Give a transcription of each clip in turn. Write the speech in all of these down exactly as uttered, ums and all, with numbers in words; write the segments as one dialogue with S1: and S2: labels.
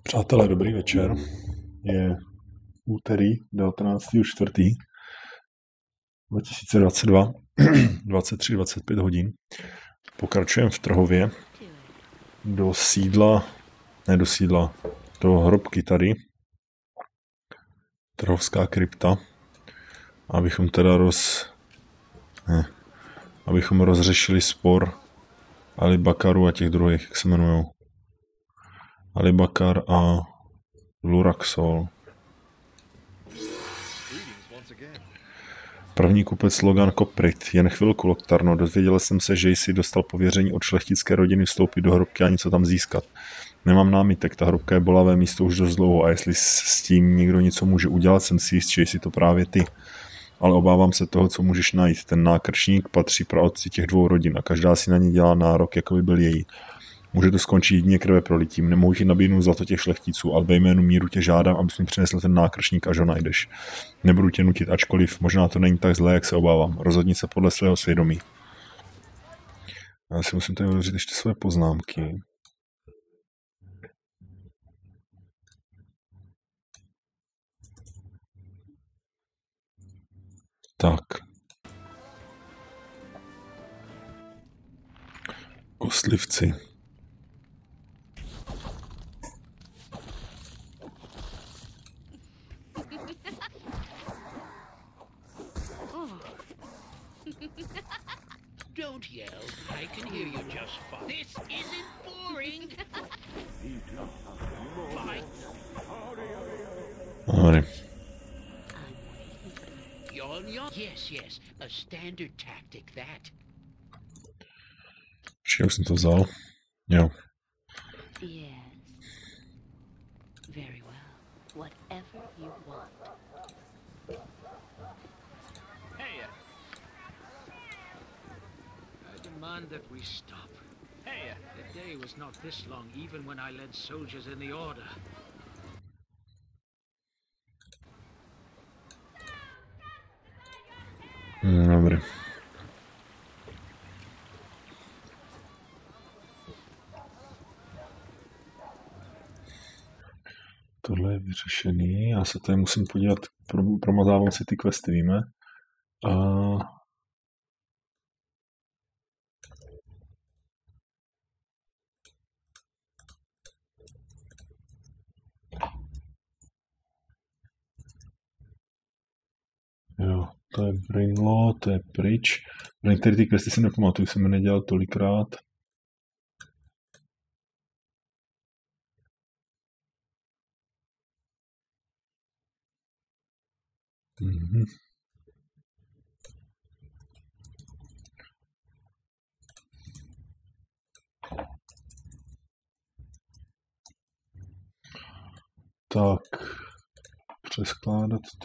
S1: Přátelé, dobrý večer. Je úterý devatenáctého čtvrtého dva tisíce dvacet dva, dvacet tři dvacet pět hodin. Pokračujeme v Trhově do sídla, ne do sídla, do hrobky tady, Trhovská krypta, abychom teda roz... Ne, abychom rozřešili spor Alibakaru a těch druhých, jak se jmenujou. Alibakar a Luraxol. První kupec Logan Koprit. Jen chvilku, Loktarno. Dozvěděl jsem se, že jsi dostal pověření od šlechtické rodiny vstoupit do hrobky a něco tam získat. Nemám námitek, ta hrobka je bolavé místo už dost dlouho a jestli s tím někdo něco může udělat, jsem si jist, že jsi to právě ty. Ale obávám se toho, co můžeš najít. Ten nákrčník patří praotci těch dvou rodin a každá si na ně dělá nárok, jako by byl její. Může to skončit jedině krve prolitím. Nemohu ti nabídnout zlato těch šlechticů, ale ve jménu míru tě žádám, abys mi přinesl ten nákrčník, až ho najdeš. Nebudu tě nutit, ačkoliv možná to není tak zlé, jak se obávám. Rozhodni se podle svého svědomí. Já si musím tady otevřít ještě své poznámky. Tak. Kostlivci.
S2: Don't yell. I can hear you just fine. This isn't boring. Fine.
S1: Dobrý.
S2: Yawn, yawn. Yes, yes. A standard tactic, that.
S1: Počkej, už jsem to vzal. Jo.
S3: Yes. Very well. Whatever you want.
S2: Hey. I demand that we stop. Hey. The day was not this long, even when I led soldiers in the order.
S1: Dobrý. Tohle je vyřešený. Já se tady musím podívat, promazávám si ty questy, víme. A... Jo, to je Brinlo, to je pryč. Některé ty questy si nepamatuju, jsem je nedělal tolikrát. Mhm. Tak, přeskládat to.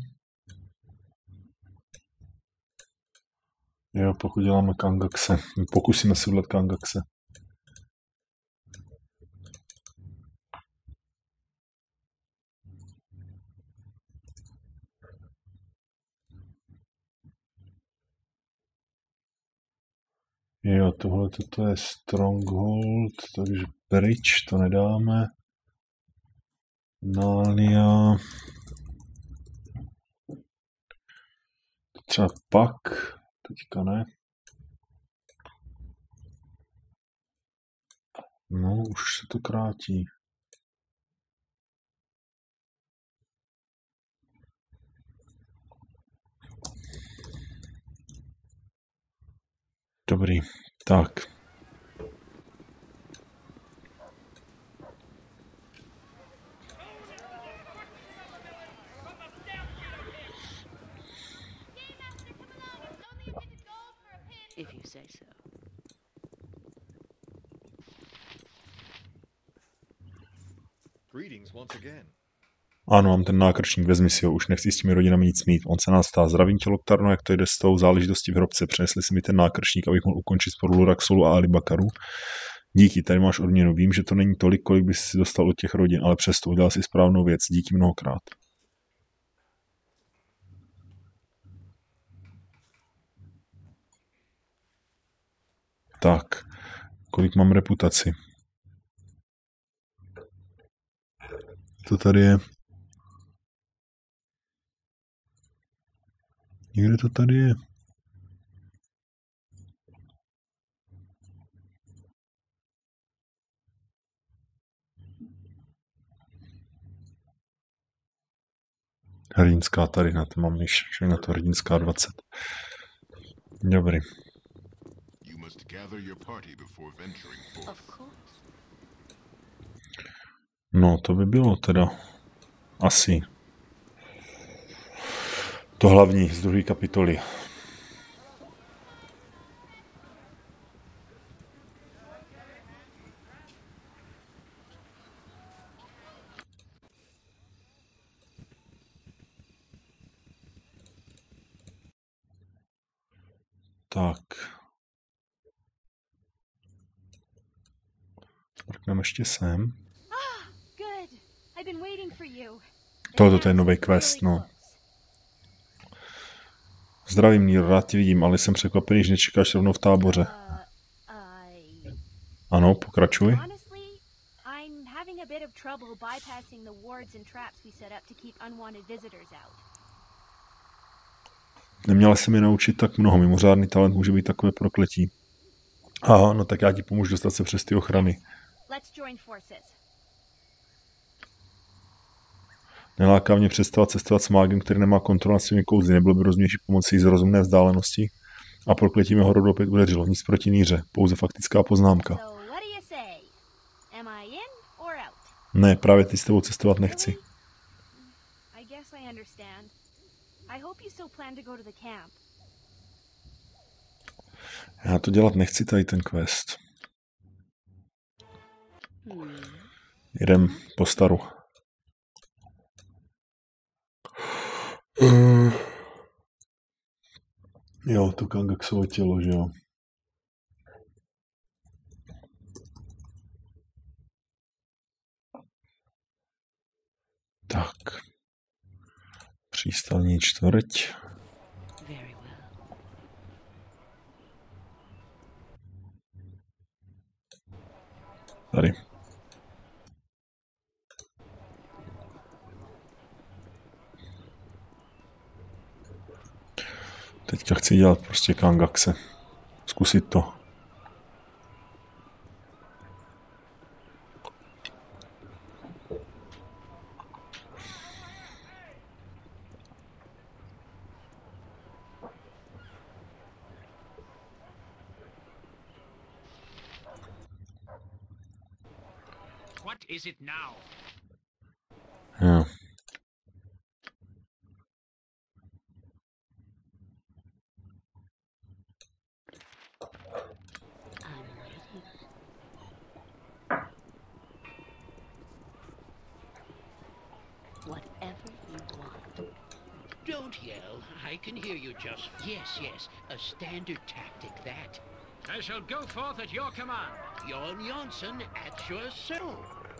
S1: Jo, pokud děláme Kangaxe. Pokusíme se udělat Kangaxe. Jo, tohle toto je Stronghold, takže pryč to nedáme. Nália. Třeba pak, teďka ne. No, už se to krátí. Dobrý, tak.
S3: If you say so.
S4: Greetings once again.
S1: Ano, mám ten nákrčník, vezmi si ho, už nechci s těmi rodinami nic mít. On se nás ptá, zdravím tě, Loktarno, jak to jde s tou záležitostí v hrobce, přinesli si mi ten nákrčník, abych mohl ukončit spor Luraxolu a Alibakaru. Díky, tady máš odměnu, vím, že to není tolik, kolik bys si dostal od těch rodin, ale přesto udělal si správnou věc, díky mnohokrát. Tak, kolik mám reputaci? To tady je. Někde to tady je. Hrdinská tady, na to mám myš, na to hrdinská dvacet. Dobrý. No, to by bylo teda asi to hlavní z druhé kapitoly. Tak. Mrkneme ještě sem. Tohle to je nový quest, no. Zdravím, Nír, rád tě vidím, ale jsem překvapený, že nečekáš rovnou v táboře. Ano, pokračuj. Neměla jsem je naučit tak mnoho, mimořádný talent může být takové prokletí. Aha, no tak já ti pomůžu dostat se přes ty ochrany. Neláká mě přestávat cestovat s mágem, který nemá kontrolu nad svými kouzly. Nebylo by rozumnější pomoci z rozumné vzdálenosti? A prokletí mého rodu opět udeřilo. Nic proti Níře, pouze faktická poznámka. Ne, právě teď s tebou cestovat nechci. Já to dělat nechci, tady ten quest. Jdem po staru. Uh, jo, to Kangaksovo tělo, že jo. Tak. Přístavní čtvrť. Tady. Teďka chci dělat prostě Kangakse. Zkusit to.
S2: What is it now?
S1: Jo.
S2: Don't yell. I can hear you just... Yes, yes. A standard tactic, that. I shall go forth at your command. Jon Jonsson at your soul.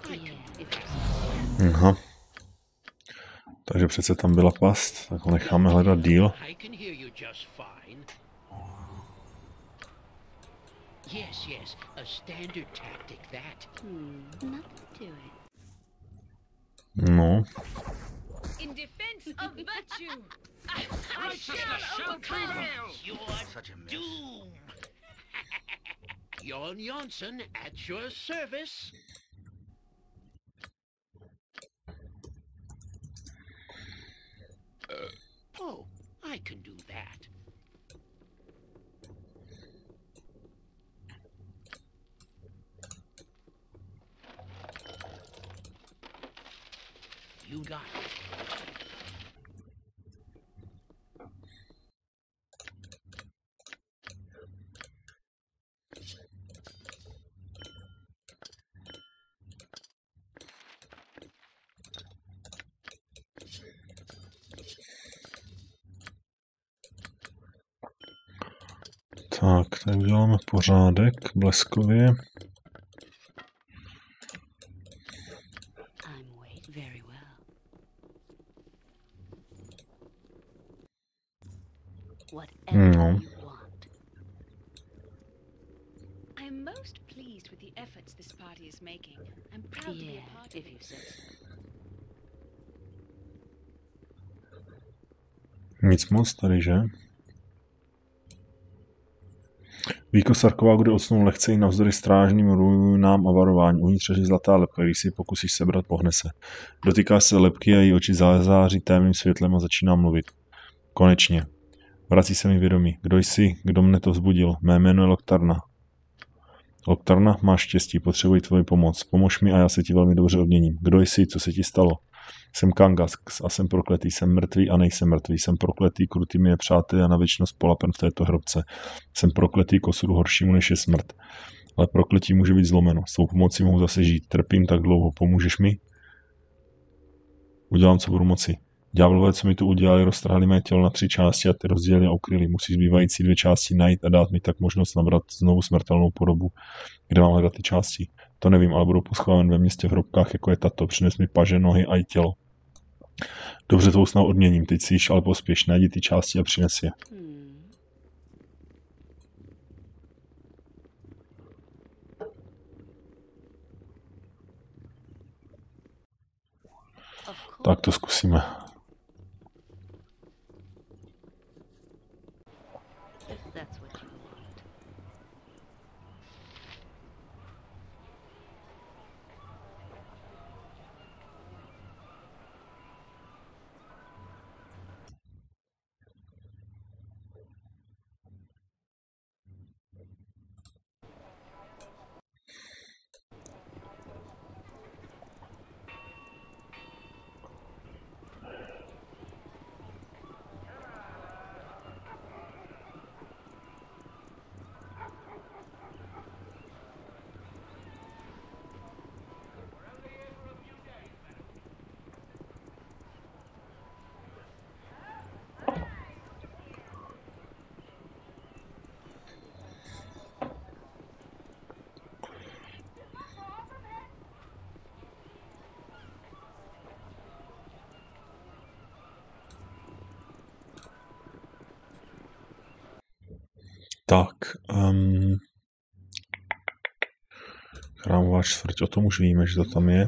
S1: Aha. Takže přece tam byla past, tak ho necháme hledat díl.
S2: I can hear you just fine. Yes, yes. A standard tactic, that.
S3: Hmm, nothing to it.
S1: No.
S4: In defense of virtue.
S2: Righteousness shall prevail. You're such a doom. Jon Jonsson at your service. Uh, oh, I can do that. You got it.
S1: Tak, tak uděláme pořádek bleskově. No.
S4: I'm most pleased with the efforts this party is making. I'm proud to be a part of it.
S1: Nic moc tady, že? Víko sarkofágu odsnul lehce i navzdory strážným ruinám a varování. Uvnitř je zlatá lepka, když si ji pokusíš sebrat, pohne se. Dotýká se lepky a její oči září témným světlem a začíná mluvit. Konečně. Vrací se mi vědomí. Kdo jsi? Kdo mne to vzbudil? Mé jméno je Loktarna. Loktarna, máš štěstí, potřebuji tvoji pomoc. Pomož mi a já se ti velmi dobře odměním. Kdo jsi? Co se ti stalo? Jsem Kangas a jsem prokletý. Jsem mrtvý a nejsem mrtvý. Jsem prokletý krutými nepřáteli a na věčnost polapen v této hrobce. Jsem prokletý k osudu horšímu než je smrt. Ale prokletí může být zlomeno. S tvou pomocí mohu zase žít. Trpím tak dlouho. Pomůžeš mi? Udělám, co budu moci. Ďáblové, co mi tu udělali, roztrhali mé tělo na tři části a ty rozdělili a ukryli. Musí zbývající dvě části najít a dát mi tak možnost nabrat znovu smrtelnou podobu. Kde mám hledat ty části? To nevím, ale budou poschovány ve městě v hrobkách, jako je tato. Přines mi paže, nohy a i tělo. Dobře, tvou snahu odměním. Teď si již ale pospěš. Najdi ty části a přines je. Tak to zkusíme. Tak, um, chrámová čtvrť, o tom už víme, že to tam je.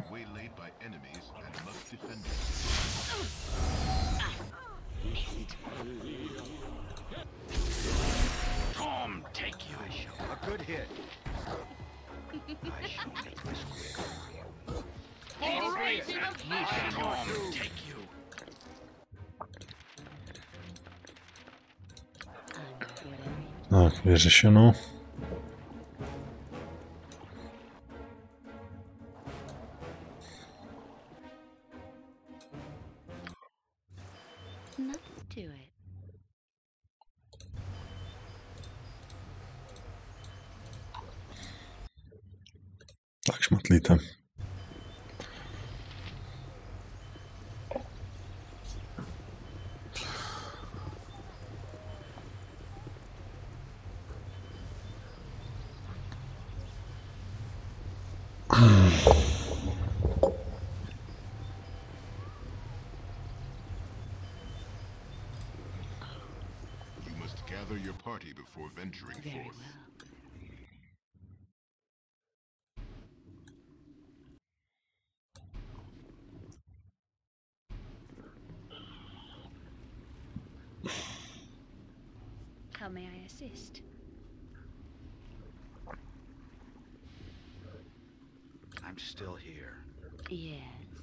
S1: Tak, vyřešeno. Tak šmatlíte.
S5: Gather your party before venturing forth.
S4: How may I assist?
S6: I'm still here.
S4: Yes.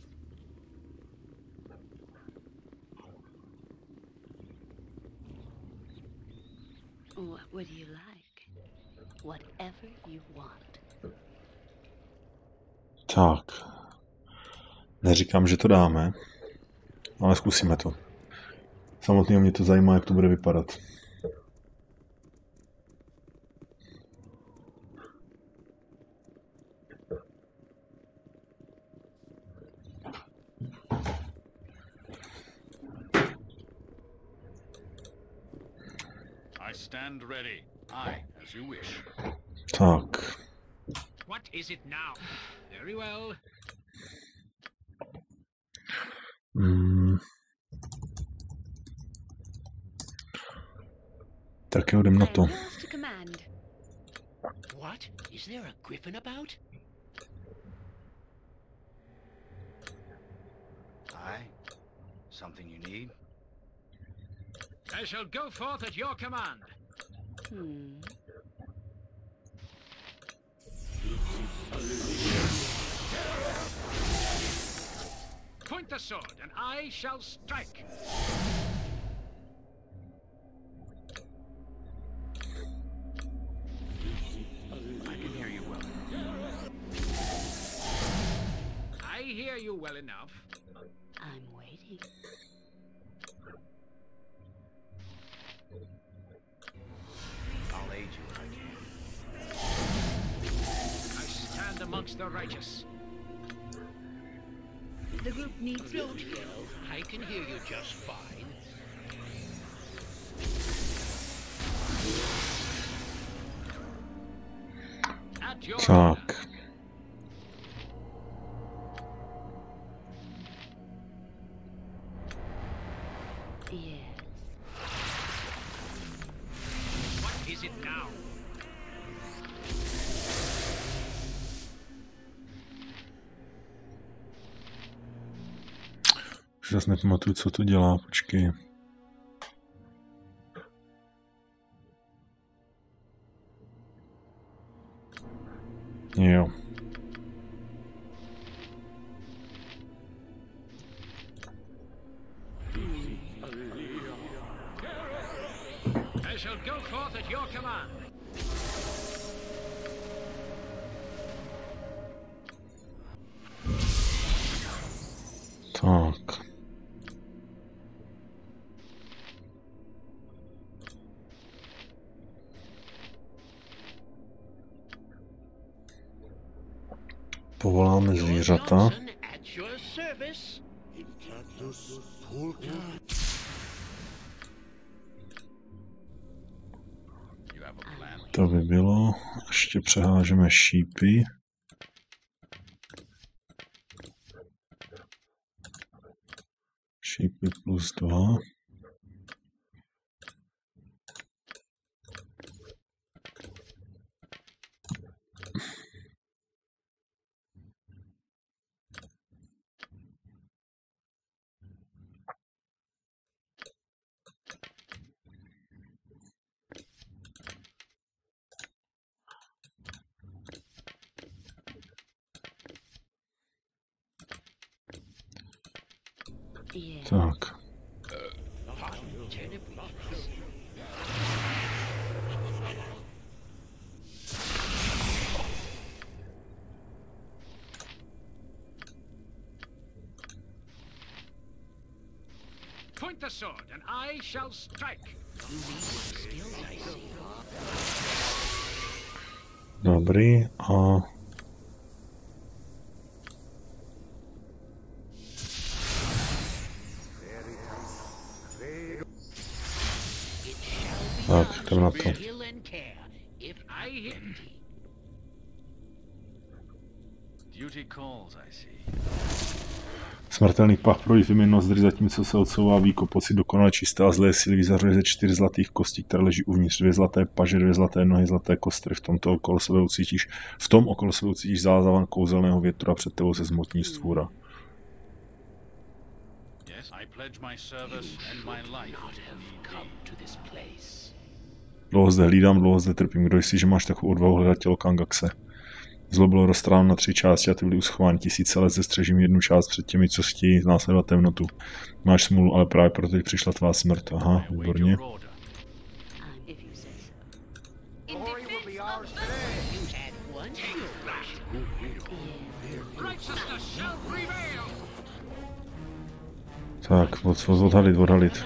S4: What would you like? Whatever you want.
S1: Tak. Neříkám, že to dáme, ale zkusíme to. Samotně mě to zajímá, jak to bude vypadat.
S5: I stand ready. I, as you wish.
S1: Tak.
S2: What is it now? Very well.
S1: Hmm. Tak jo, jdem na to.
S2: What? Is there a griffin about?
S6: Aye. Something you need?
S5: I shall go forth at your command.
S4: Hmm.
S5: Point the sword, and I shall strike.
S6: I can hear you well.
S5: I hear you well enough.
S4: I'm waiting.
S6: I'll aid you if I can.
S5: I stand amongst the righteous.
S2: The group needs... Don't yell. I can hear you just fine.
S5: At your
S1: Tak.
S4: Yes.
S5: What is it now?
S1: Už zase nepamatuju, co to dělá, počkej. Jo.
S5: I shall go forth at your command.
S1: Tak. Povoláme zvířata.
S2: Johnson at your service.
S6: You have a plan.
S1: To by bylo. Ještě přehážeme šípy. Šípy plus dva.
S4: Yes.
S1: Tak.
S5: Point the sword, and I shall strike.
S1: Dobrý. A tak, jdem na to.
S2: Kill and care. If I hit...
S5: Duty calls, I see.
S1: Smrtelný pach projí vyměn nozdry, zatímco se odsouvá víko. Pocit dokonale čisté a zlé síly vyzařuje ze čtyř zlatých kostí, které leží uvnitř. Dvě zlaté paže, dvě zlaté nohy, zlaté kostry. V tomto okolo sebe ucítíš, v tom okolo sebe ucítíš zázavan kouzelného větru a před tebou se zmotní stvůra.
S5: Yes, I pledge my service and my life.
S2: Come to this place.
S1: Dlouho zde hlídám, dlouho zde trpím. Kdo jsi, že máš takovou odvahu hledat tělo Kangaxe? Zlo bylo roztráno na tři části a ty byly uschovány. Tisíce let zde střežím jednu část před těmi, co chtějí následovat temnotu. Máš smůlu, ale právě proto teď přišla tvá smrt. Aha, výborně. Tak, od, od, odhalit, odhalit.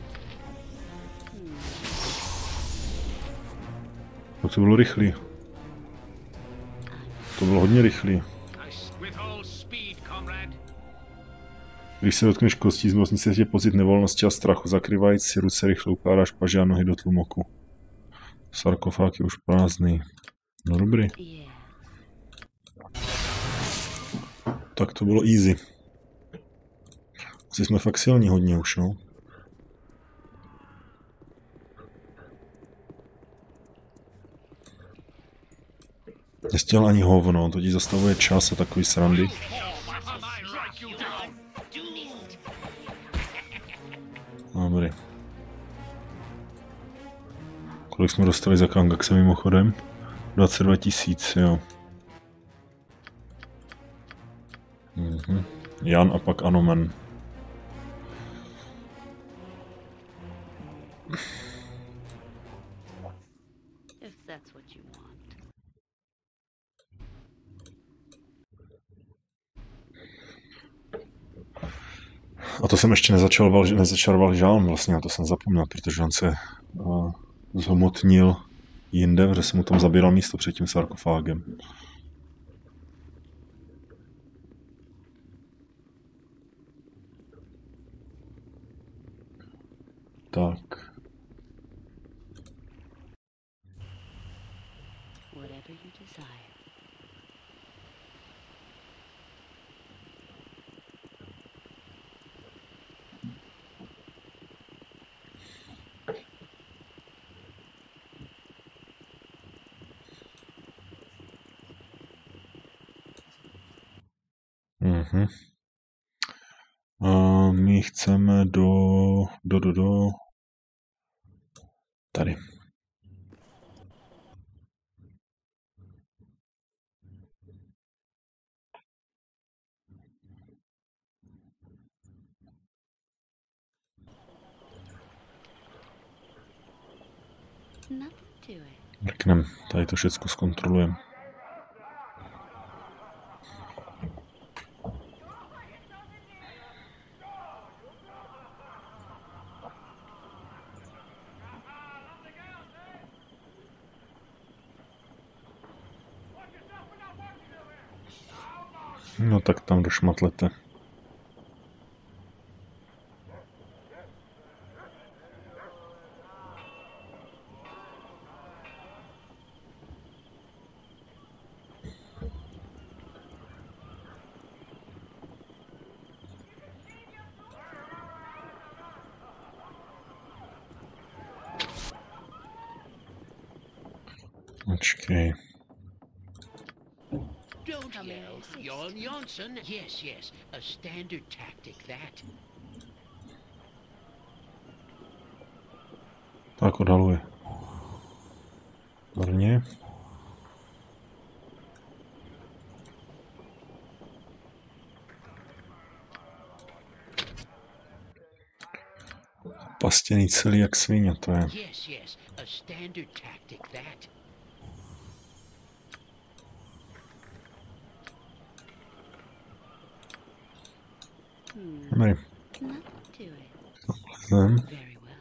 S1: Tak to bylo rychlý. To bylo hodně rychlý. Když se dotkneš kostí, zmocní se tě pocit nevolnosti a strachu. Zakrývajíc si ruce, rychle ukládáš paže a nohy do tlumoku. Sarkofág je už prázdný. No dobrý. Tak to bylo easy. Asi jsme fakt silní hodně už, no. Nestěl ani hovno, to ti zastavuje čas a takový srandy. Dobrý. Kolik jsme dostali za Kangaxe mimochodem? dvacet dva tisíc, jo. Mhm. Jan a pak Anomen.
S4: If that's what you want.
S1: A to jsem ještě nezačal, nezačaroval žálm vlastně, na to jsem zapomněl, protože on se uh, zhmotnil jinde, protože jsem mu tam zabíral místo před tím sarkofágem. Tak.
S4: Whatever you desire.
S1: Mhm. A my chceme do, do, do, do, tady.
S4: Nothing to it.
S1: Mrknem, tady to všechno zkontrolujeme. No tak tam došmatlete. Počkej.
S2: Don't yell. Jon Jonsson. Yes, yes. A standard tactic, that.
S1: Tak odhaluje. Vrně. Pastěný celý jak svině, to je.
S2: Yes, yes. A standard tactic, that.
S1: Dobrý.
S4: Nothing to it.
S1: Zem.
S4: Very well.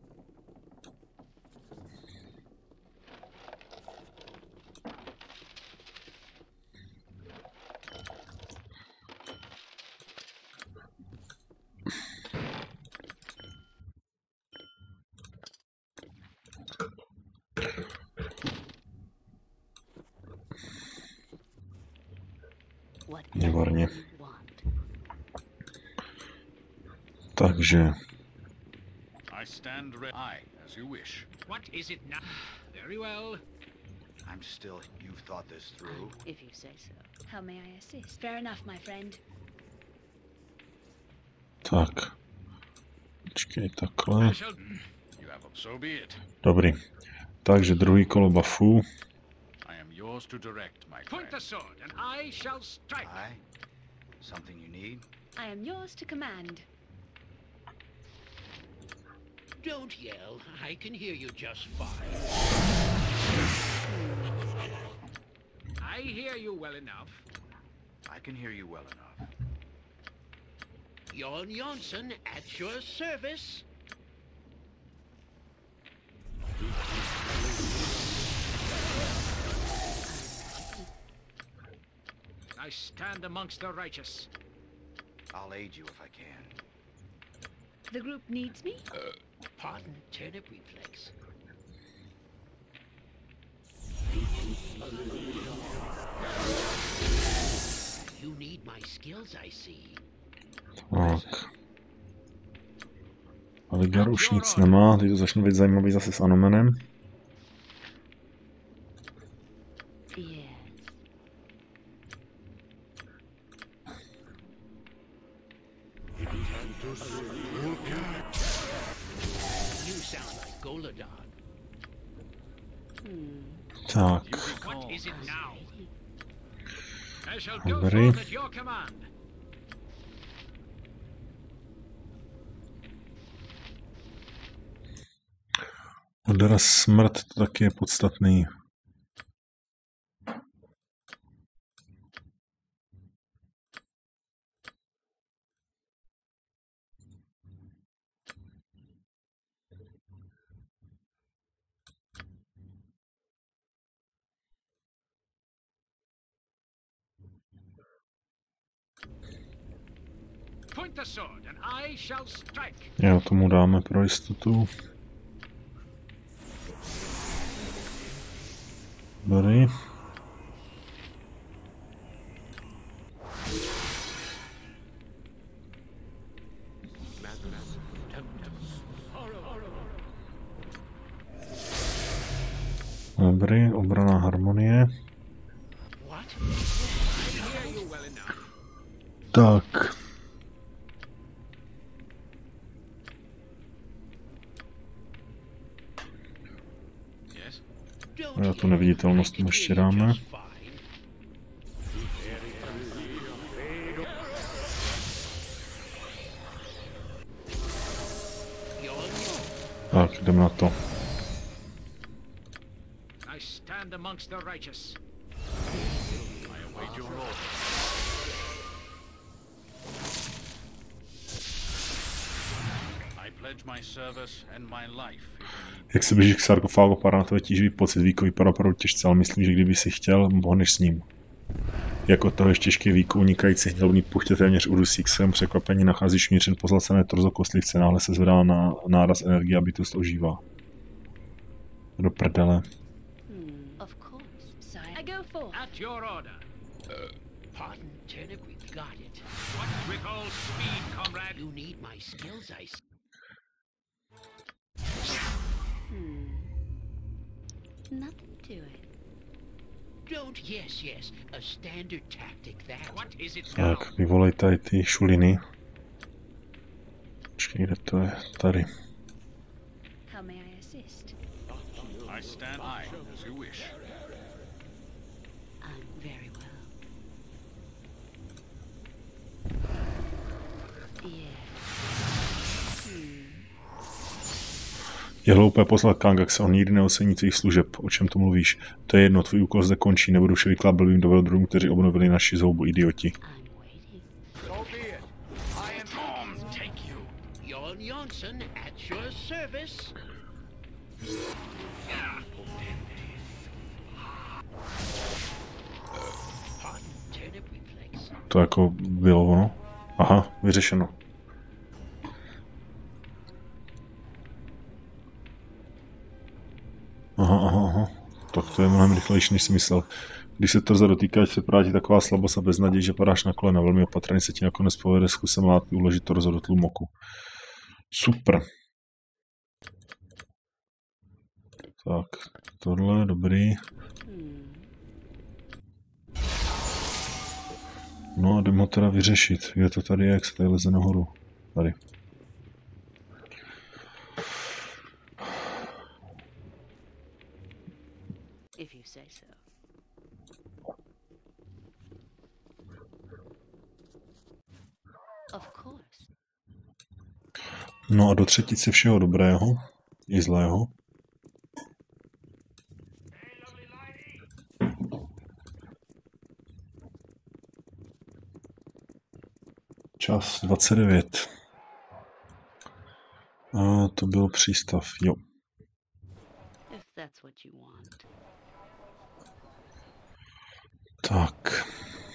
S1: Výborně.
S4: Whatever you want.
S1: Takže
S5: I stand ready. I, as you wish.
S2: What is it now? Very well.
S6: I'm still... You've thought this through?
S4: If you say so.
S3: How may I assist? Fair enough, my friend.
S1: tak. Počkej, takhle.
S5: I shall... You have... So be it.
S1: Dobrý. Takže druhý kolo buffů.
S5: I am yours to direct, my
S2: Point the
S5: friend.
S2: sword, and I shall strike.
S6: I? Something you need?
S3: I am yours to command.
S2: Don't yell. I can hear you just fine. I hear you well enough.
S6: I can hear you well enough.
S2: Jon Jonsson at your service. I stand amongst the righteous.
S6: I'll aid you if I can.
S3: The group needs me?
S2: Pardon, turnip reflex. You need my skills, I see.
S1: Tak. Aligar už nic nemá, teď to začne být zajímavý zase s Anomenem.
S4: Yes.
S2: You sound like Goladon.
S1: Tak.
S2: What is it now? I shall go
S1: Dobrý.
S2: forth at your command.
S1: Odraz smrt to taky je podstatný.
S2: Point the sword and I shall strike.
S1: Jo, tomu dáme pro jistotu. Dobrý. Dobrý, obrana harmonie.
S2: What? I hear you well enough.
S1: Tak.
S2: Yes.
S1: Já tu neviditelnost mu ještě dáme. Tak, jdeme na to.
S2: I stand amongst the righteous.
S5: I await your order. I pledge my service and my life.
S1: Jak se blíží k sarkofágu, padá na tebe tíživý pocit. Víko vypadá opravdu těžce, ale myslím, že kdyby si chtěl, pohneš s ním. Jako toho ještě těžký Víko unikající hnědobný puch tě téměř udusí. K svému překvapení nacházíš mířen pozlacené torzo kostlivce, náhle se zvedá na náraz energie a bytost ožívá. Do prdele.
S4: Of course.
S3: Sorry. I go forth.
S2: At your order. Pardon, Turnip, we've got it. What with all speed, comrade? You need my skills, I s-
S4: Hmm. Nothing to it.
S2: Don't, yes, yes. A standard tactic, that. What is it now?
S1: Tak, vyvolej tady ty šuliny. Počkej, kde to je? Tady.
S3: How may I assist?
S5: I stand I, as you wish.
S4: I'm very well. Yeah. Hmm.
S1: Je hloupé poslat Kangaxe, on nikdy neocení tvých služeb. O čem to mluvíš? To je jedno, tvůj úkol zde končí, nebudu vše vykládat blbým dobrodruhům, kteří obnovili naši zhoubu, idioti.
S4: I'm waiting.
S6: So be it. I am
S2: Tom, take you. Jon Jonsson at your service. Pardon, turnip reflex.
S1: To jako bylo ono? Aha, vyřešeno. Aha, aha, aha. Tak to je mnohem rychlejší, než si myslel. Když se torza dotýká, se prátí taková slabost a beznaděj, že padáš na kolena. Velmi opatrně se ti nakonec povede zkusem látky uložit torzo do tlumoku. Super. Tak, tohle je dobrý.
S4: Hmm.
S1: No a jdeme ho teda vyřešit. Kde to tady je, jak se tady leze nahoru? Tady.
S4: If you say so. Of course.
S1: No a do třetice všeho dobrého i zlého. Čas dvacet devět. A to byl přístav, jo.
S4: If that's what you want.
S1: Tak.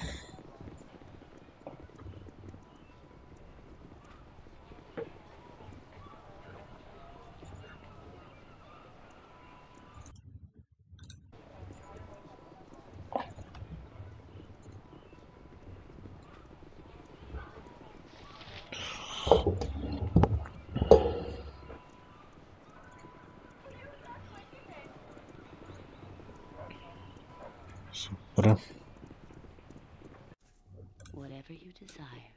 S1: Super.
S4: Whatever you desire.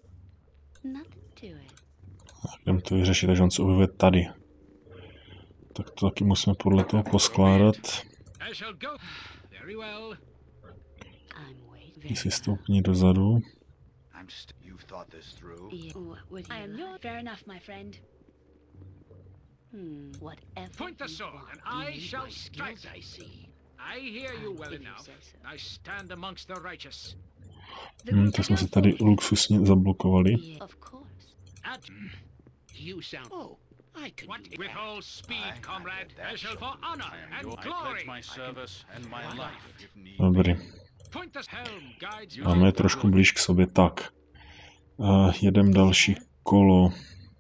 S4: Nothing to it.
S1: Jdeme to vyřešit, takže on se objevuje tady. Tak to taky musíme podle toho poskládat. Jestli stoupní dozadu.
S3: I am not fair enough, my friend.
S4: Hmm, whatever.
S2: Point the sword, and I shall strike. I see. I hear you well enough. I stand amongst the righteous.
S1: Hmm, tak jsme se tady luxusně zablokovali.
S4: Of course.
S2: At you sound. Oh, I can. What with all speed, comrade? I shall for honor and glory.
S5: My service and my life.
S1: Dobrý.
S2: Point the helm, guides.
S1: Máme je trošku blíž k sobě, tak. Uh, jedem další kolo.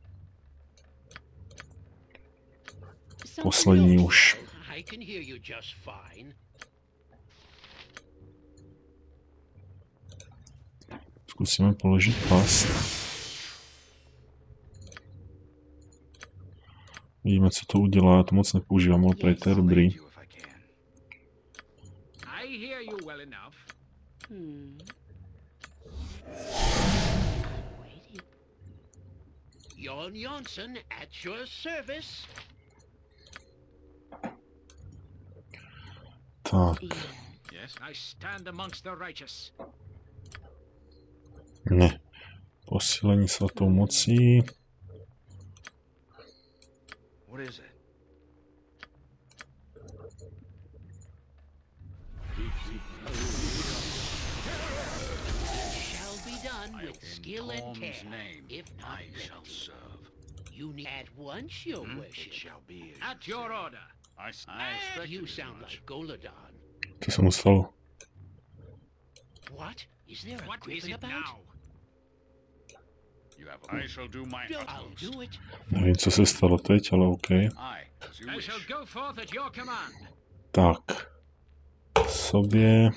S1: Poslední už.
S2: I can hear you just fine.
S1: Zkusíme položit past. Vidíme, co to udělá, já to moc nepoužívám, ale tady to je dobrý.
S2: I hear you well enough.
S4: Hmm. I'm waiting.
S2: Jon Jonsson at your service.
S1: Tak.
S2: Yes, I stand amongst the righteous.
S1: Ne. Posílení svatou mocí.
S6: What is it?
S2: Shall be done with skill and care.
S5: Name,
S2: If not,
S5: I shall serve.
S2: you need at once, your worship.
S6: It shall be
S2: At your order.
S5: I, I
S2: Ah,
S5: expect
S2: you sound like Goladon.
S1: Co se mu stalo?
S2: What? Is there a
S5: What is
S2: griffin
S5: it
S2: about?
S5: now? You have a, I shall do my
S2: I'll
S5: utmost.
S2: do it.
S1: Nevím, co se stalo teď, ale OK.
S5: I, as you
S2: I
S5: wish.
S2: shall go forth at your command.
S1: Tak. Sobě.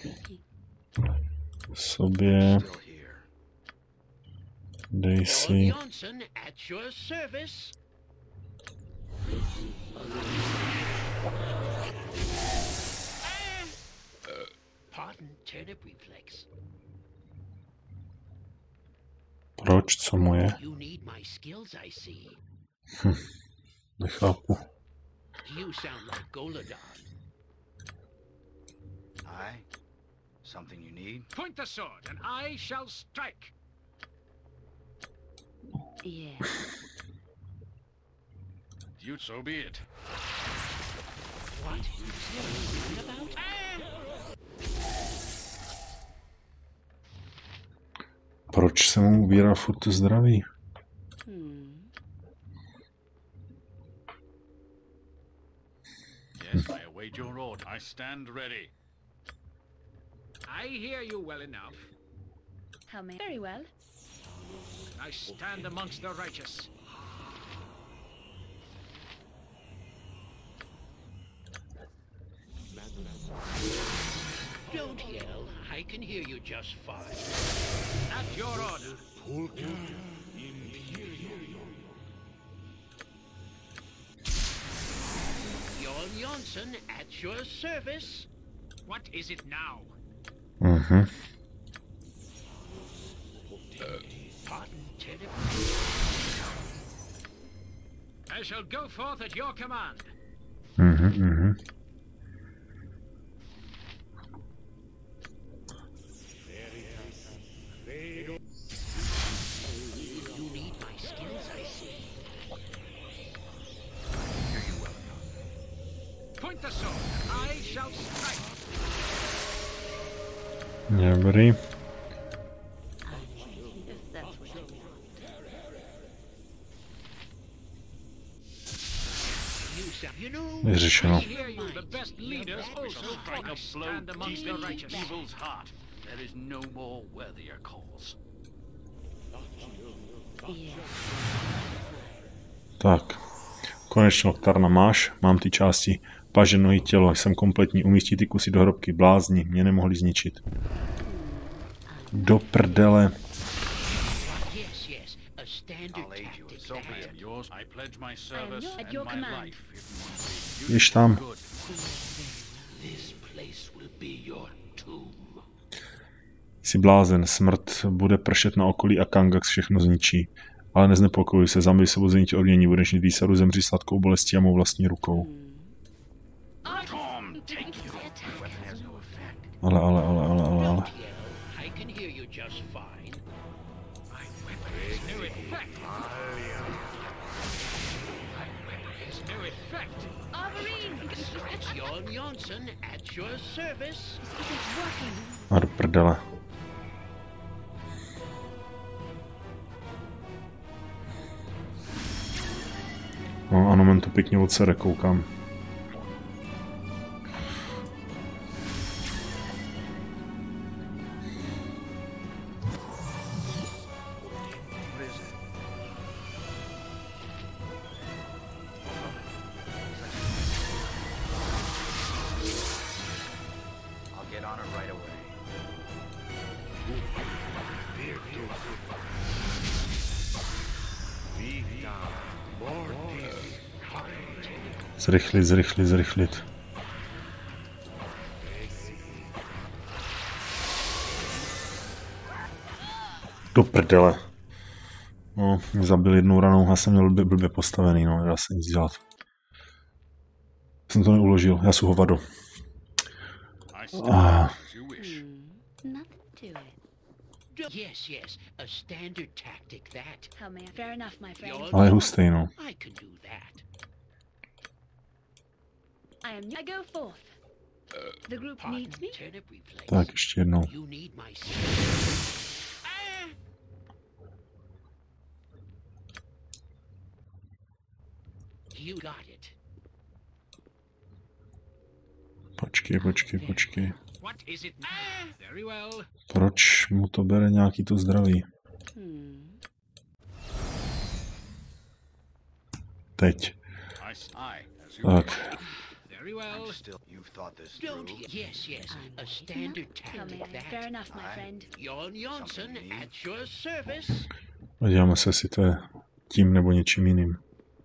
S1: Sobě.
S6: Still here.
S1: Dej
S2: Jon
S1: si.
S2: Jonsson at your service. Pardon, turnip reflex.
S1: Proč? Co mu je?
S2: You need my skills, I see.
S1: Nechápu.
S2: You sound like Goladon.
S6: I? Something you need?
S2: Point the sword, and I shall strike.
S4: Yeah.
S5: You so be it.
S2: What? Is there a griffin about?
S1: Proč se mu ubírá furt to zdraví?
S4: Hmm.
S5: Yes, I await your order. I stand ready.
S2: I hear you well enough.
S3: How may very well.
S2: I stand amongst the righteous. Don't yell. I can hear you just fine. At your order. Jon Jonsson at your service. What is it now?
S1: Mhm.
S2: Pardon, turnip. I shall go forth at your command.
S1: Mhm, mhm.
S2: You need my skills, I see.
S6: Hear you well enough.
S2: Point the sword, I shall strike.
S1: Dobrý.
S4: If that's what you want.
S2: You sound, you know,
S1: Vyřešeno.
S2: I hear you, the best leaders also
S5: Strike a blow
S2: stand amongst
S5: deep
S2: the
S5: in
S2: righteous.
S5: evil's heart. There is no more worthier cause.
S4: Yeah.
S1: Tak. Konečně Loktarna máš. Mám ty části. Paže, nohy, tělo. Jsem kompletní. Umístit ty kusy do hrobky. Blázni. Mě nemohli zničit. Do prdele.
S2: Yes, yes, a standard
S6: I'll aid you.
S2: tactic.
S6: So be
S2: that.
S6: it.
S5: Yours, I pledge my service
S3: at
S5: and
S3: your
S5: my
S3: command.
S5: life. If you
S1: Jdeš tam.
S5: good.
S2: This place will be your tomb.
S1: Jsi blázen. Smrt bude pršet na okolí a Kangax všechno zničí. Ale neznepokojuj se, zambi svobození tě odmění, budeš mít výsadu, zemři sladkou bolestí a mou vlastní rukou. Ale, ale, ale, ale, ale, ale.
S2: I can hear you just fine.
S5: My weapon has no effect. My weapon has no effect.
S3: Arborine!
S2: It's Jon Johnson at your service.
S3: This isn't working.
S1: A do prdele. No, ano, mám to pěkně od sere, koukám. Zrychlit, zrychlit, zrychlit. Do prdele. No, mě zabil jednou ranou, já jsem měl blbě, blbě postavený, no, nedá se nic dělat. Jsem to neuložil, já jsem hovado. Ah.
S2: Yes, yes, a standard tactic that.
S3: How may I? Fair enough, my friend.
S1: Ale je hustý, no.
S2: I can do that.
S3: I am. I go forth. The group
S2: Pardon,
S3: needs me.
S2: Tenebris place.
S1: Tak, ještě jednou.
S2: You need my ah! You got it.
S1: Počkej, počkej, počkej.
S5: What is it now? Very well.
S1: Proč mu to bere nějaký to zdraví?
S4: Hmm.
S1: Teď.
S5: I, I, as you
S1: Tak.
S5: wish. Very well.
S6: Still, you've thought this
S2: Don't
S6: through.
S2: you? Yes, yes, a standard
S3: How may
S2: tactic
S3: I? Fair
S2: that.
S3: enough, my friend.
S2: Jon Johnson at your service.
S1: Podíváme se, jestli to je tím nebo něčím jiným.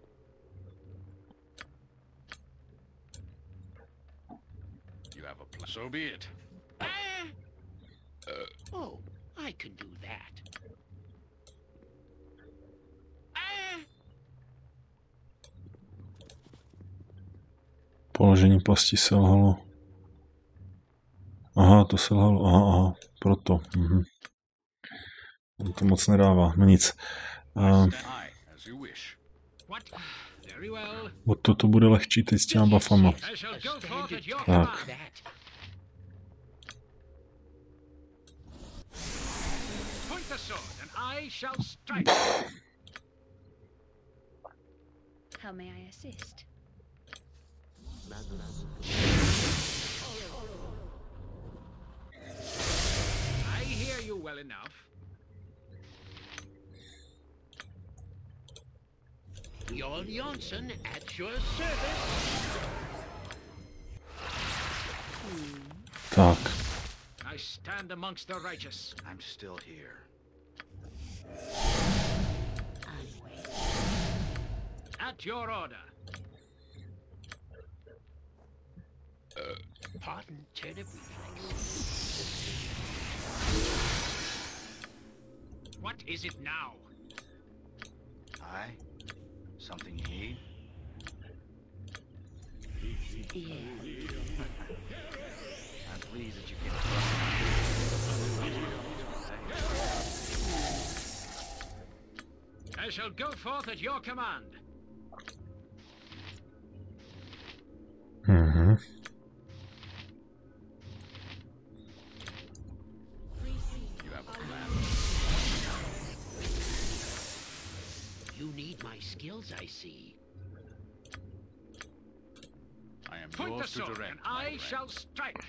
S5: You have a plan. So be it.
S2: Ah! Oh, I can do that. Ah!
S1: Položení pasti selhalo. Aha, to selhalo. Aha, aha, proto. Mhm. To moc nedává, no nic. Uh,
S5: I, as you wish. What? Very well.
S1: o to to bude lehčí teď s těma buffama.
S5: I shall go forth at your
S1: Tak.
S5: command.
S2: That.
S5: Point the sword, and I shall strike.
S3: How may I assist?
S5: I hear you well enough.
S2: Jon Johnson at your service.
S1: Tak,
S5: I stand amongst the righteous.
S6: I'm still here.
S4: I'm waiting.
S5: At your order.
S2: Pardon, Tenebris place.
S5: What is it now?
S6: I? Something you need?
S4: Yeah.
S6: I'm pleased that you can trust me.
S5: I shall go forth at your command.
S1: mhm.
S5: You have a plan.
S2: You need my skills, I see.
S5: I am
S7: Point the
S5: yours to
S7: sword,
S5: direct,
S7: and
S5: my
S7: I
S5: friend.
S7: shall strike.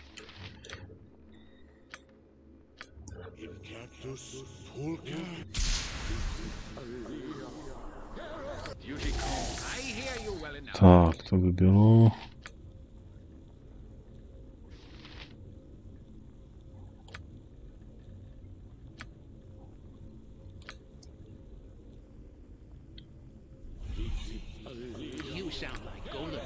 S5: Duty calls.
S7: I hear you well enough.
S1: Tak, to by bylo.
S2: You sound like Golden.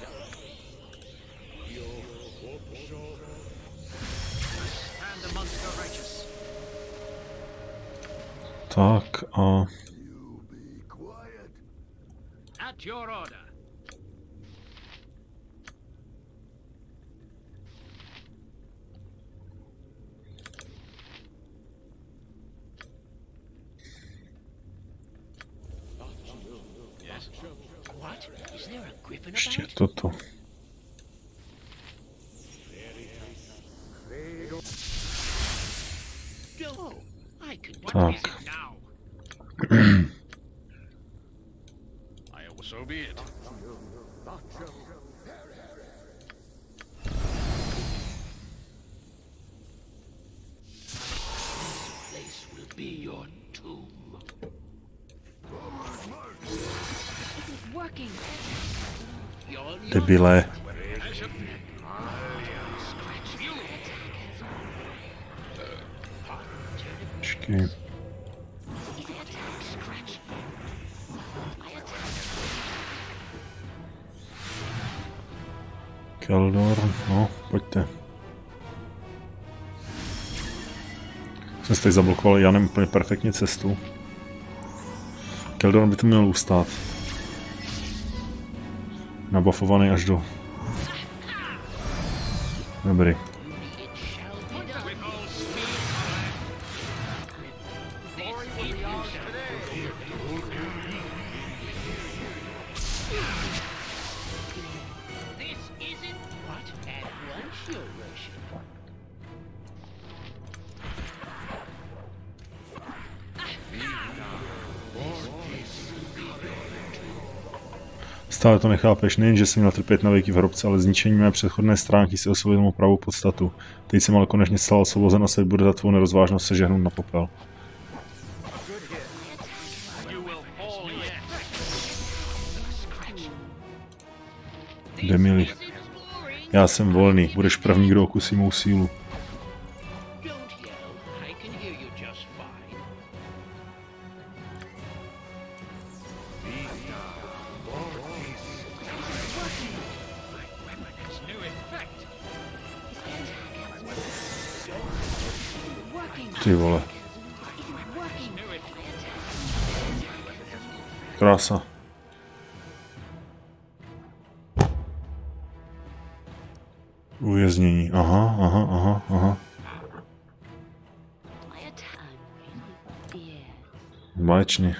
S5: Stand amongst the righteous.
S1: Tak a
S5: At your order. Yes.
S2: What? Is there a griffin
S1: Ještě
S2: about?
S1: toto.
S2: No, I could.
S5: What is
S1: Tak.
S5: it now? I will, so be it.
S2: Place will be your tomb.
S3: It's working.
S2: Your
S1: Debile. Počkej. Keldor, no, pojďte. Jsem si teď zablokoval Janem úplně perfektně cestu. Keldor by to měl ustát. Nabafovaný až do... Dobrý. Stále to nechápeš, nejen, že jsem měl trpět na věky v hrobce, ale zničení mé předchodné stránky si osvojil mou pravou podstatu. Teď jsem ale konečně stal osvobozen a svět bude za tvou nerozvážnost sežehnout na popel. Demili. Já jsem volný, budeš první, kdo okusí mou sílu. Ty vole. Krása. Uvěznění. Aha, aha, aha, aha. Báječně.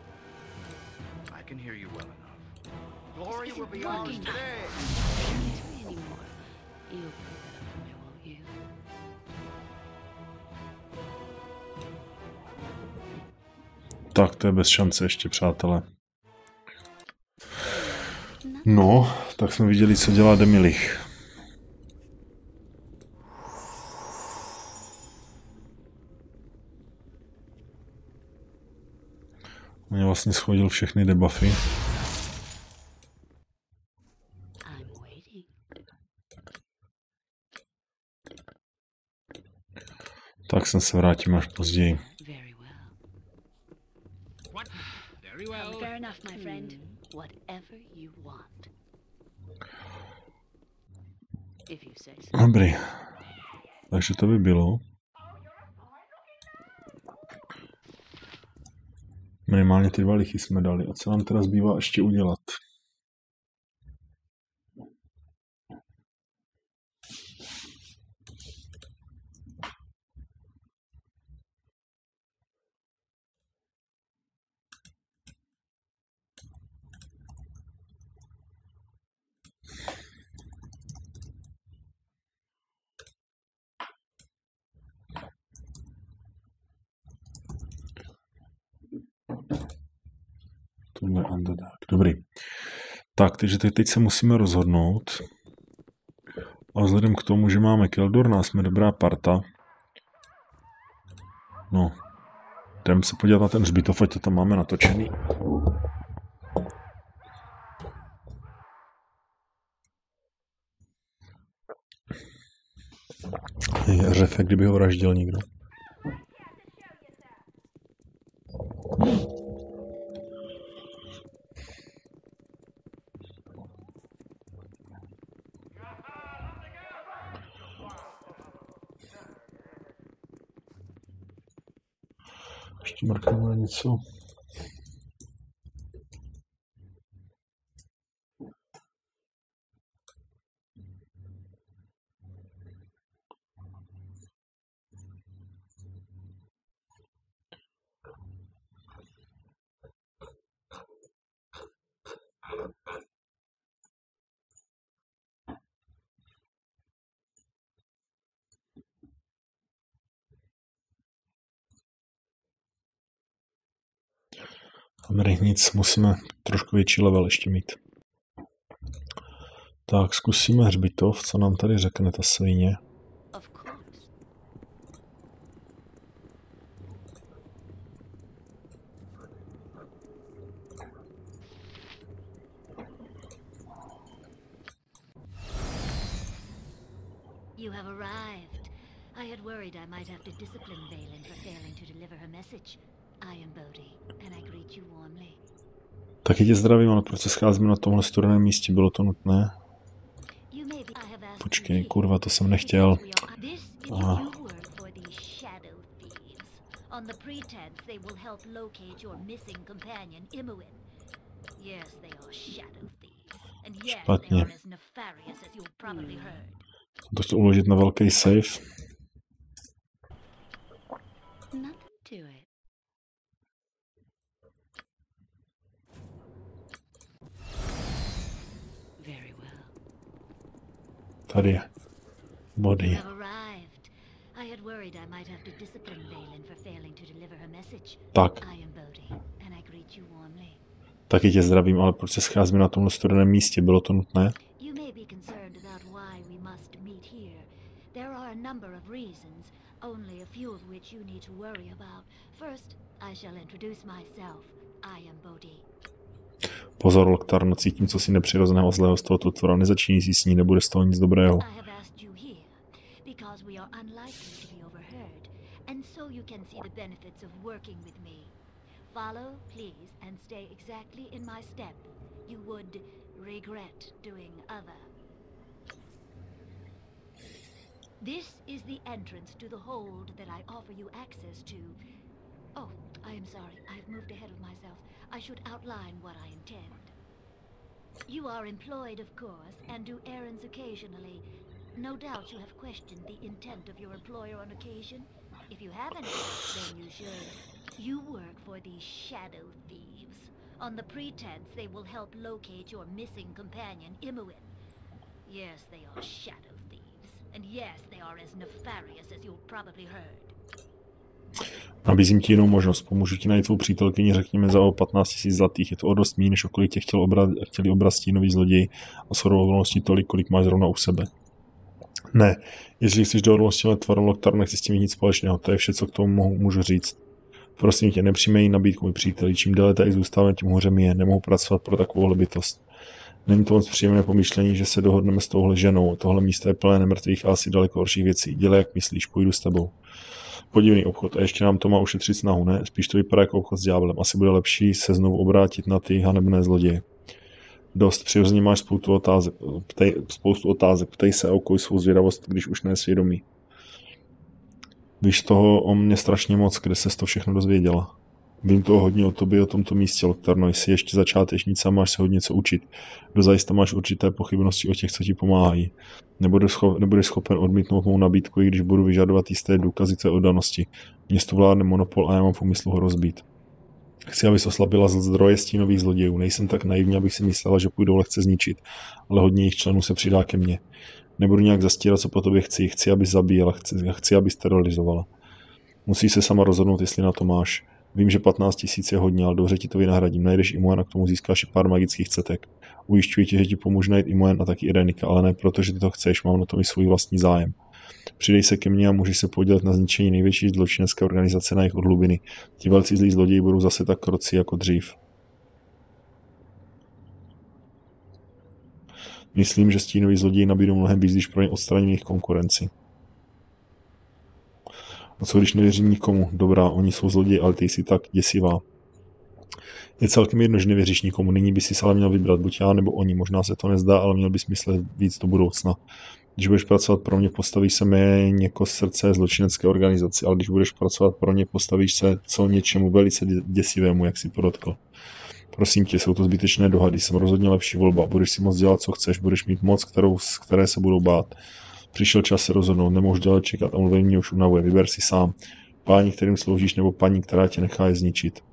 S1: Tak, to je bez šance ještě, přátelé. No, tak jsme viděli, co dělá Demilich. Mě vlastně schodil všechny debuffy. Tak sem se vrátím až později.
S3: Fair enough, my friend. Whatever you want. If you say so.
S1: Dobrý. Takže to by bylo. Minimálně ty dva lichy jsme dali. A co nám teda zbývá ještě udělat? Tohle underdark. Dobrý. Tak, takže teď se musíme rozhodnout. A vzhledem k tomu, že máme Keldorna, jsme dobrá parta. No. Jdeme se podívat na ten hřbitov, ať to tam máme natočený. Je řev, jak kdyby ho vraždil někdo. Ještě mrkneme něco. Dobrý, nic, musíme trošku větší level ještě mít. Tak, zkusíme hřbitov, co nám tady řekne ta svině.
S3: Of course.
S4: You have arrived. I had worried I might have to discipline Valen for failing to deliver her message. I am Bodhi, and I greet you warmly.
S1: Taky tě zdravím, ale proč se scházíme na tomhle studeném místě? Bylo to nutné? Počkej, kurva, to jsem nechtěl. Aha. Špatně. Jsem to chtěl uložit na velký save. Tady je. Body. Tak. Taky tě zdravím, ale proč se scházíme na tomhle studeném místě? Bylo to nutné? Pozor, Loktarno, cítím cosi nepřirozeného zlého z tohoto tvora. Nezačínej si s ní, nebude z toho nic dobrého.
S4: This is the entrance to the hold that I offer you access to. Oh, I am sorry. I've moved ahead of myself. I should outline what I intend. You are employed, of course, and do errands occasionally. No doubt you have questioned the intent of your employer on occasion. If you haven't, then you should. You work for these shadow thieves. On the pretense they will help locate your missing companion, Imoen. Yes, they are shadow thieves. And yes, they are as nefarious as you've probably heard.
S1: Nabízím ti jinou možnost. Pomůžu ti najít tvou přítelkyni, řekněme, za o patnáct tisíc zlatých. Je to o dost méně, než o kolik tě chtěl obrat, chtěli obrat stínoví zloději a shodou okolností tolik, kolik máš zrovna u sebe. Ne, jestli chceš dohodnout s tímhle tvarem Loktar, nechci s tím nic společného. To je vše, co k tomu mohu, můžu říct. Prosím tě, nepřijmej nabídku, můj příteli. Čím déle tady zůstáváme, tím hůře mi je. Nemohu pracovat pro takovou bytost. Není to moc příjemné pomyšlení, že se dohodneme s touhle ženou. Tohle místo je plné nemrtvých a asi daleko horších věcí. Dělej, jak myslíš, půjdu s tebou. Podivný obchod. A ještě nám to má ušetřit snahu, ne? Spíš to vypadá jako obchod s ďáblem. Asi bude lepší se znovu obrátit na ty hanebné zloděje. Dost. Přirozeně máš spoustu otázek. Ptej, spoustu otázek. Ptej se a ukoj svou zvědavost, když už ne svědomí. Víš toho o mě strašně moc, kde ses to všechno dozvěděla. Vím toho hodně o tobě, o tomto místě, Loktarno. Jsi ještě začátečnice a máš se hodně co učit. Dozajista máš určité pochybnosti o těch, co ti pomáhají. Nebudeš, scho- nebudeš schopen odmítnout mou nabídku, i když budu vyžadovat jisté důkazy tvé oddanosti. Město vládne monopol a já mám v úmyslu ho rozbít. Chci, abys oslabila zdroje stínových zlodějů. Nejsem tak naivní, abych si myslela, že půjdou lehce zničit, ale hodně jejich členů se přidá ke mně. Nebudu nějak zastírat, co po tobě chci. Chci, abys zabíjela, chci, chci, abys terorizovala. Musíš se sama rozhodnout, jestli na to máš. Vím, že patnáct tisíc je hodně, ale dobře ti to vynahradím. Najdeš Imoen a k tomu získáš i pár magických cetek. Ujišťuji tě, že ti pomůžu najít Imoen a taky Irenika, ale ne proto, že ty to chceš, mám na tom i svůj vlastní zájem. Přidej se ke mně a můžeš se podílet na zničení největší zločinecké organizace na jejich odhlubiny. Ti velcí zlí zloději budou zase tak krocí jako dřív. Myslím, že stínoví zloději nabídou mnohem víc, když pro ně odstraní jejich konkurenci. A co když nevěřím nikomu? Dobrá, oni jsou zloději, ale ty jsi tak děsivá. Je celkem jedno, že nevěříš nikomu. Nyní by si ale měl vybrat, buď já nebo oni. Možná se to nezdá, ale měl bys myslet víc do budoucna. Když budeš pracovat pro mě, postavíš se méně jako srdce zločinecké organizaci, ale když budeš pracovat pro mě, postavíš se co něčemu velice děsivému, jak si podotkl. Prosím tě, jsou to zbytečné dohady, jsem rozhodně lepší volba. Budeš si moc dělat, co chceš, budeš mít moc, kterou, které se budou bát. Přišel čas se rozhodnout, nemůžu dělat čekat a mluvení mě už unavuje. Vyber si sám. Páni, kterým sloužíš, nebo paní, která tě nechá je zničit.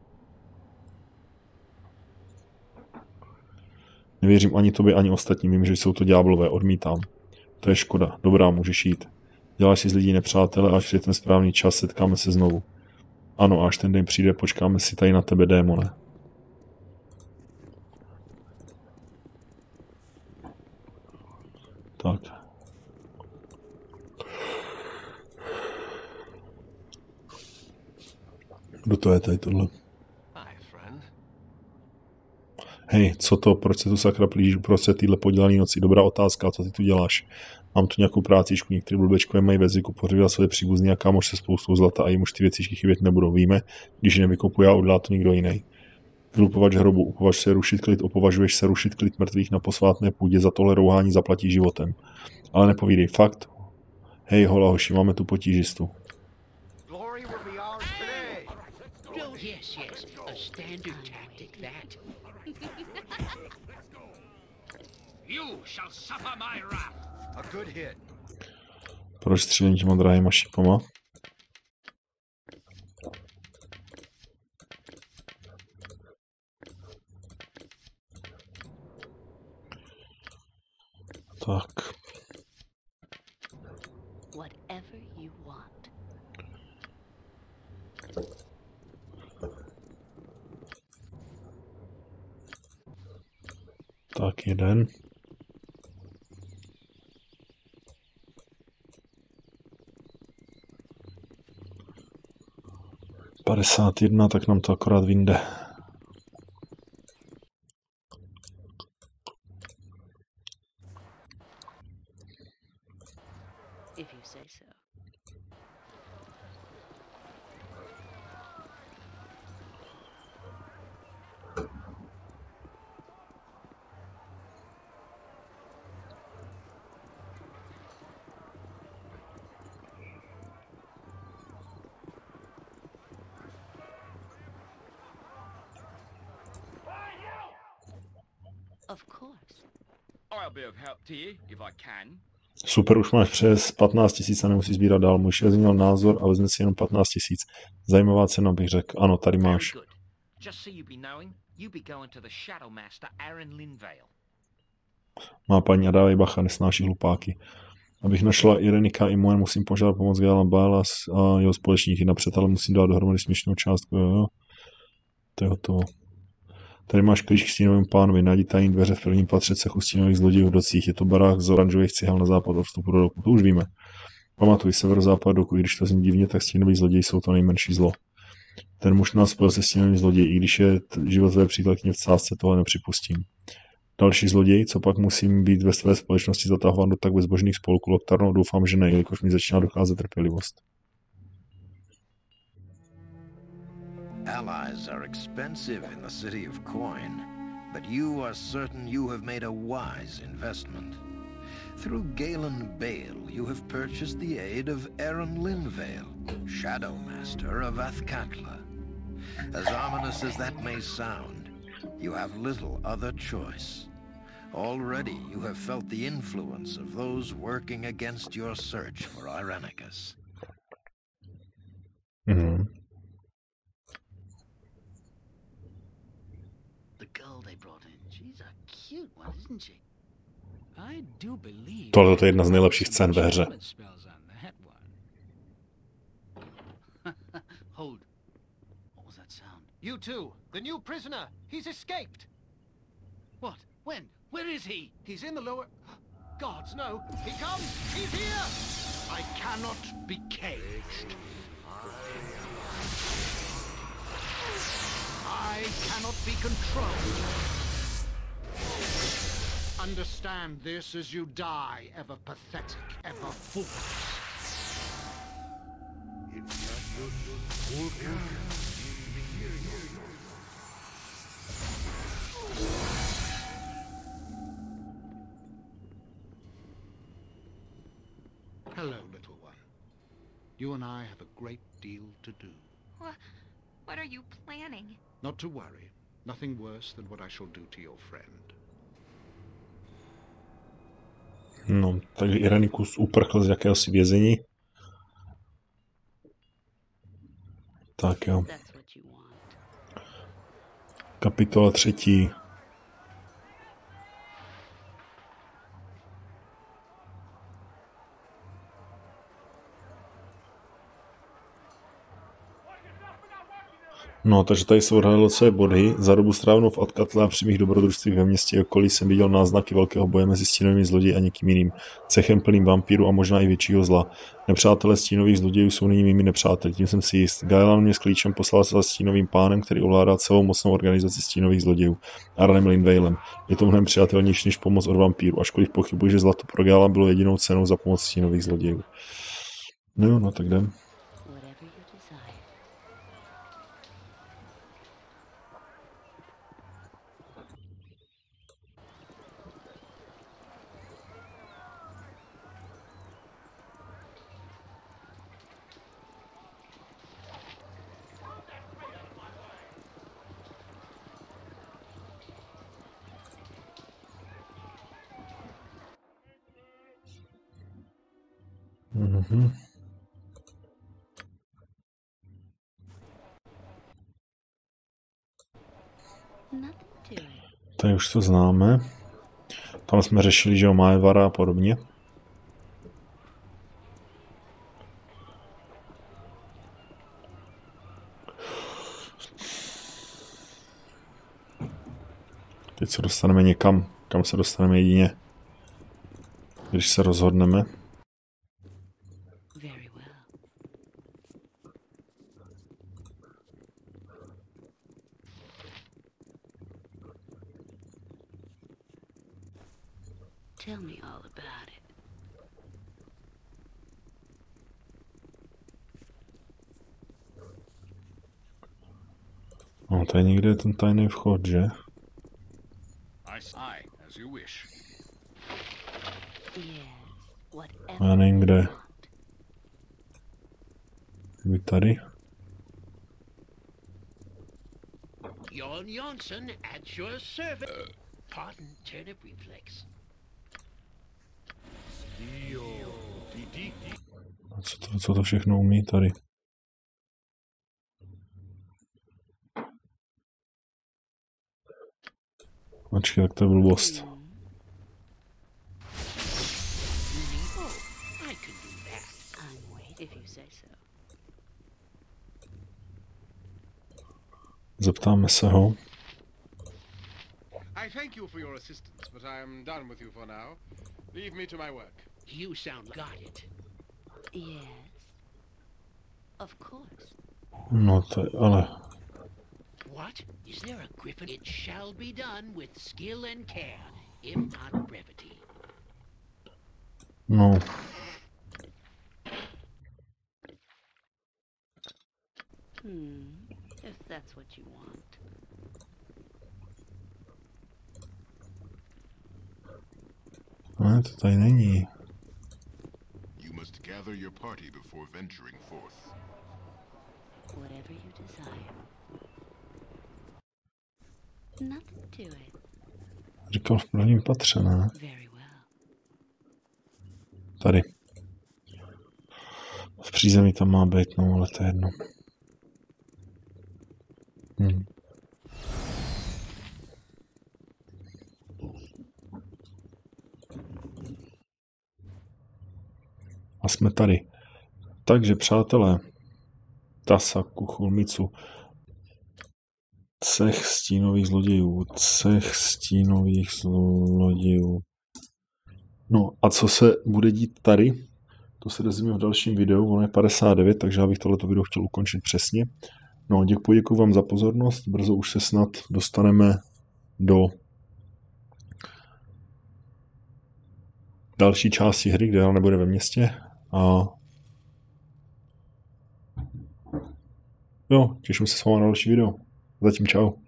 S1: Nevěřím ani tobě, ani ostatním. Vím, že jsou to ďáblové. Odmítám. To je škoda. Dobrá, můžeš jít. Děláš si z lidí nepřátele a až je ten správný čas, setkáme se znovu. Ano, až ten den přijde, počkáme si tady na tebe, démone. Tak. Kdo to je tady tohle? Hej, co to, proč se tu sakra plížíš uprostřed téhle podělaný noci? Dobrá otázka, co ty tu děláš? Mám tu nějakou prácičku, některý blbečkové mají ve zvyku pořidat své příbuzný a kámoš se spoustou zlata a jim už ty věcičky chybět nebudou, víme? Když je nevykopuje a odlá to nikdo jiný. Vylupovač hrobu, upovaž se rušit klid, opovažuješ se rušit klid mrtvých na posvátné půdě, za tohle rouhání zaplatí životem. Ale nepovídej, fakt? Hej, hola hoši, máme tu potížistu.
S2: Yes, yes, a standard tactic that. You shall suffer my wrath.
S6: A good hit.
S1: Proč střílím těma drahýma šipama? Tak.
S3: Whatever you want.
S1: Tak jeden. padesát jedna, tak nám to akorát vyjde.
S3: If you say so. Of course.
S7: I'll be of help to you if I can.
S1: Super, už máš přes patnáct tisíc a nemusíš sbírat dál. Můj šel změnil názor a vezme si jenom patnáct tisíc. Zajímavá cena, bych řekl. Ano, tady máš. Má paní a dávej bacha, nesnáší hlupáky. Abych našla Irenika i moje, musím požádat pomoc Gala Bála a jeho společníky. Napřed, ale musím dát dohromady směšnou částku. Jo, jo. To je hotovo. Tady máš klíč k stínovým pánovi. Najdi tajní dveře v prvním patře cechu stínových zlodějů v docích. Je to barák z oranžových cihel na západ od vstupu do doku. To už víme. Pamatuj, severozápad doku. I když to zní divně, tak stínoví zloději jsou to nejmenší zlo. Ten muž nás spojil se stínovým zloději. I když je život tvé přítelkyně v sázce, toho nepřipustím. Další zloděj, co pak musím být ve své společnosti zatahován do tak bezbožných spolků Loktarnou? Doufám, že ne, jelikož mi začíná docházet trpělivost.
S8: Allies are expensive in the city of Coin, but you are certain you have made a wise investment. Through Galen Bale, you have purchased the aid of Aaron Linvale, Shadow Master of Athkatla. As ominous as that may sound, you have little other choice. Already you have felt the influence of those working against your search for Irenicus.
S1: Mm-hmm. Tohle to je jedna z nejlepších scén ve hře.
S2: Hold. What was that sound? You too. The new prisoner. He's escaped. What? When? Where is he? He's in the lower... Gods, no. He comes. He's here. I cannot be caged. I cannot be controlled. Understand this as you die, ever pathetic, ever foolish. Hello, little one. You and I have a great deal to do.
S4: What, what are you planning?
S2: Not to worry. Nothing worse than what I shall do to your friend.
S1: No, takže Irenicus uprchl z jakéhosi vězení. Tak jo. Kapitola třetí. No, takže tady jsou odhalilocové body. Za dobu strávenou v Alcatle a přímých dobrodružstvích ve městě i okolí jsem viděl náznaky velkého boje mezi stínovými zloději a někým jiným. Cechem plným vampíru a možná i většího zla. Nepřátelé stínových zlodějů jsou nyní mými nepřáteli, tím jsem si jist. Gaelan mě s klíčem poslal se za stínovým pánem, který ovládá celou mocnou organizaci stínových zlodějů. Aranem Lindvalem. Je to mnohem přijatelnější než pomoc od vampíru, ačkoliv pochybuji, že zlato pro Gaelana bylo jedinou cenou za pomoc stínových zlodějů. No jo, no tak jdem. Mhm. Tady už to známe. Tam jsme řešili, že ho má Evara a podobně. Teď se dostaneme někam, kam se dostaneme jedině, když se rozhodneme.
S3: Tell me all about it.
S1: No, tady někde je ten tajný vchod, že?
S5: I, I, as you wish.
S3: Yes, whatever.
S1: Já nevím, kde. Kdyby tady.
S2: Jon Jonsson at your service. Uh, pardon, turnip reflex.
S1: A co to, co to všechno umí tady? Počkej, tak to je blbost. Zeptáme se ho.
S2: I thank you for your assistance, but I am done with you for now. Leave me to my work. You sound got it.
S3: Yes. Of course.
S1: No to je, ale...
S2: What? Is there a griffin? It shall be done with skill and care, if not brevity.
S1: No.
S3: Hmm. If that's what you want.
S1: Ne, to tady není.
S9: You must gather your party before venturing forth.
S3: Whatever you desire. Nothing to it.
S1: Říkal v prvním patře, ne?
S3: Very well.
S1: Tady. V přízemí tam má být, no, ale to je jedno. Hm. A jsme tady. Takže, přátelé, Tasa, Kuchulmicu, Cech stínových zlodějů, Cech stínových zlodějů. No a co se bude dít tady, to se dozvíme v dalším videu, ono je padesát devět, takže já bych tohleto video chtěl ukončit přesně. No, děkuji, děkuji vám za pozornost, brzo už se snad dostaneme do další části hry, kde nebude ve městě. A jo, těším se s vámi na další video. Zatím čau.